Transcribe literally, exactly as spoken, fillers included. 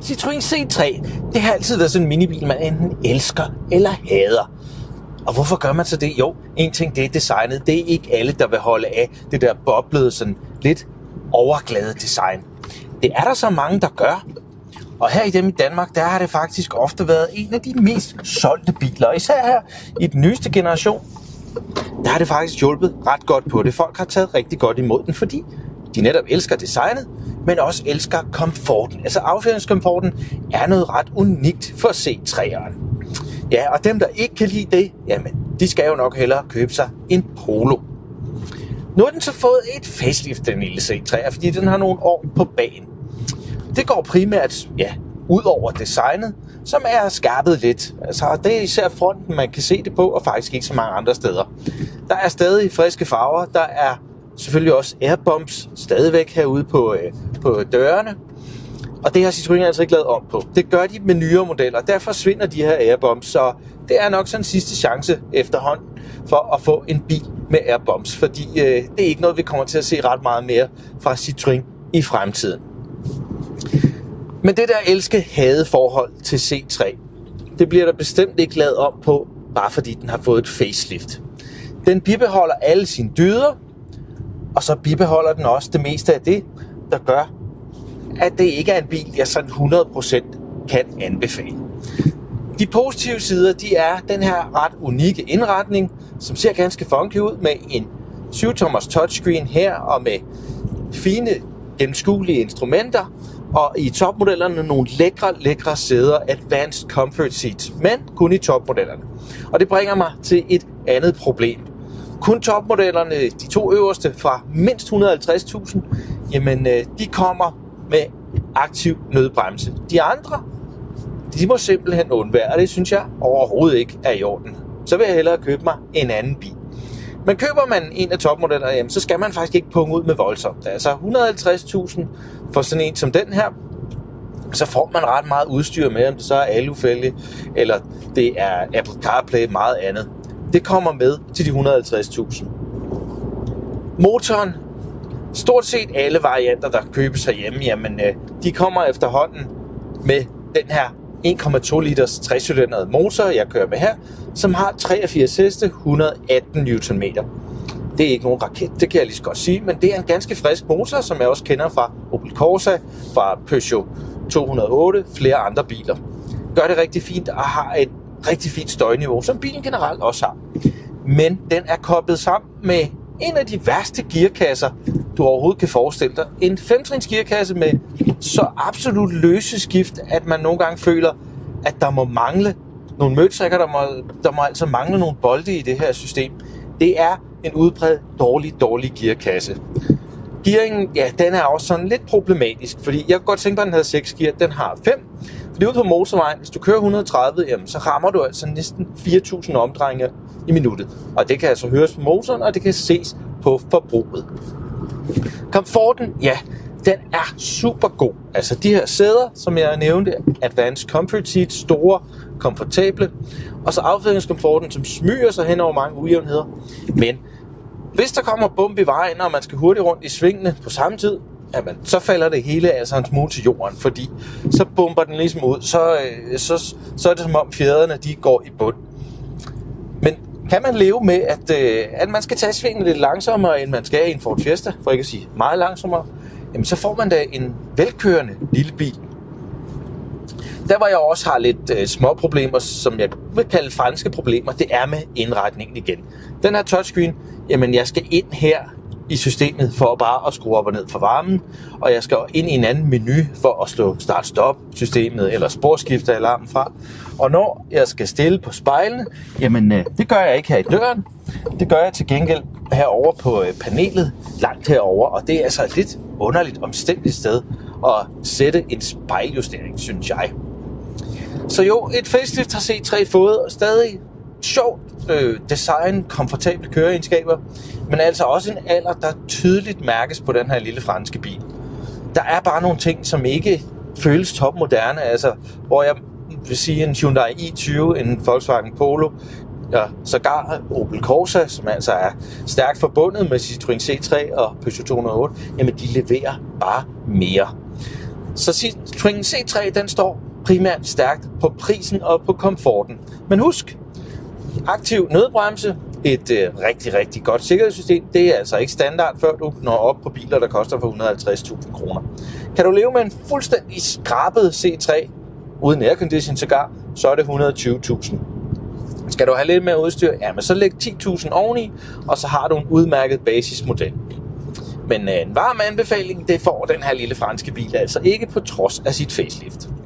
Citroën C tre, det har altid været sådan en minibil, man enten elsker eller hader. Og hvorfor gør man så det? Jo, en ting, det er designet. Det er ikke alle, der vil holde af det der boblede, sådan lidt overglade design. Det er der så mange, der gør. Og her i dem i Danmark, der har det faktisk ofte været en af de mest solgte biler. Og især her i den nyeste generation, der har det faktisk hjulpet ret godt på det. Folk har taget rigtig godt imod den, fordi de netop elsker designet, men også elsker komforten. Altså affyringskomforten er noget ret unikt for C treeren. Ja, og dem, der ikke kan lide det, jamen, de skal jo nok hellere købe sig en Polo. Nu har den så fået et facelift, den lille C treer, fordi den har nogle år på bagen. Det går primært, ja, ud over designet, som er skærpet lidt. Altså, det er især fronten, man kan se det på, og faktisk ikke så mange andre steder. Der er stadig friske farver, der er selvfølgelig også airbumps stadigvæk herude på, øh, på dørene. Og det har Citroën altså ikke lavet om på. Det gør de med nyere modeller. Der forsvinder de her airbumps, så det er nok sådan en sidste chance efterhånden for at få en bil med airbumps. Fordi øh, det er ikke noget, vi kommer til at se ret meget mere fra Citroën i fremtiden. Men det der elske-hade forhold til C tre, det bliver der bestemt ikke lavet om på, bare fordi den har fået et facelift. Den bibeholder alle sine dyder, og så bibeholder den også det meste af det, der gør, at det ikke er en bil, jeg sådan hundrede procent kan anbefale. De positive sider, de er den her ret unikke indretning, som ser ganske funky ud med en syv tommers touchscreen her og med fine, gennemskuelige instrumenter, og i topmodellerne nogle lækre, lækre sæder, Advanced Comfort Seats, men kun i topmodellerne. Og det bringer mig til et andet problem. Kun topmodellerne, de to øverste fra mindst et hundrede og halvtreds tusind, jamen de kommer med aktiv nødbremse. De andre, de må simpelthen undvære, og det synes jeg overhovedet ikke er i orden. Så vil jeg hellere købe mig en anden bil. Men køber man en af topmodellerne, jamen, så skal man faktisk ikke punge ud med voldsomt. Altså et hundrede og halvtreds tusind for sådan en som den her, så får man ret meget udstyr med, om det så er alufælge, eller det er Apple CarPlay, meget andet. Det kommer med til de et hundrede og halvtreds tusind. Motoren, stort set alle varianter, der købes herhjemme, jamen, de kommer efterhånden med den her en komma to liters trecylindrede motor, jeg kører med her, som har treogfirs heste, et hundrede og atten newtonmeter. Det er ikke nogen raket, det kan jeg lige så godt sige, men det er en ganske frisk motor, som jeg også kender fra Opel Corsa, fra Peugeot to hundrede og otte, flere andre biler. Gør det rigtig fint og har et rigtig fint støjniveau, som bilen generelt også har. Men den er koblet sammen med en af de værste gearkasser, du overhovedet kan forestille dig. En femtrins gearkasse med så absolut løse skift, at man nogle gange føler, at der må mangle nogle møtrikker, der må, der må altså mangle nogle bolde i det her system. Det er en udbredt dårlig, dårlig gearkasse. Gearingen, ja, den er også sådan lidt problematisk, fordi jeg kunne godt tænke mig, at den havde seks gear, den har fem. Fordi ude på motorvejen, hvis du kører et hundrede og tredive, jamen, så rammer du altså næsten fire tusind omdrejninger i minuttet. Og det kan altså høres på motoren, og det kan ses på forbruget. Komforten, ja, den er super god. Altså de her sæder, som jeg nævnte, Advanced Comfort Seats, store, komfortable. Og så affyringskomforten, som smyger sig hen over mange ujævnheder. Men hvis der kommer bump i vejen, og man skal hurtigt rundt i svingene på samme tid, jamen, så falder det hele altså en smule til jorden, fordi så bumper den ligesom ud, så, så, så er det som om fjederne de går i bund. Men kan man leve med, at, at man skal tage svingene lidt langsommere, end man skal i en Ford Fiesta, for ikke at sige meget langsommere, jamen, så får man da en velkørende lille bil. Der hvor jeg også har lidt øh, små problemer, som jeg vil kalde franske problemer, det er med indretningen igen. Den her touchscreen, jamen jeg skal ind her i systemet for bare at skrue op og ned for varmen, og jeg skal ind i en anden menu for at slå start-stop systemet eller sporskifte alarmen fra. Og når jeg skal stille på spejlene, jamen øh, det gør jeg ikke her i døren. Det gør jeg til gengæld herover på øh, panelet, langt herover, og det er altså et lidt underligt omstændigt sted at sætte en spejljustering, synes jeg. Så jo, et facelift har C tre fået stadig sjovt øh, design, komfortable køreegenskaber, men altså også en alder, der tydeligt mærkes på den her lille franske bil. Der er bare nogle ting, som ikke føles topmoderne, altså hvor jeg vil sige en Hyundai i tyve, en Volkswagen Polo, ja, sågar Opel Corsa, som altså er stærkt forbundet med Citroën C tre og Peugeot to hundrede og otte, jamen de leverer bare mere. Så Citroën C tre, den står primært stærkt på prisen og på komforten. Men husk, aktiv nødbremse, et øh, rigtig, rigtig godt sikkerhedssystem, det er altså ikke standard, før du når op på biler, der koster for et hundrede og halvtreds tusind kroner. Kan du leve med en fuldstændig skrabet C tre, uden aircondition sågar, så er det et hundrede og tyve tusind. Skal du have lidt mere udstyr, jamen så læg ti tusind oveni, og så har du en udmærket basismodel. Men øh, en varm anbefaling, det får den her lille franske bil altså ikke på trods af sit facelift.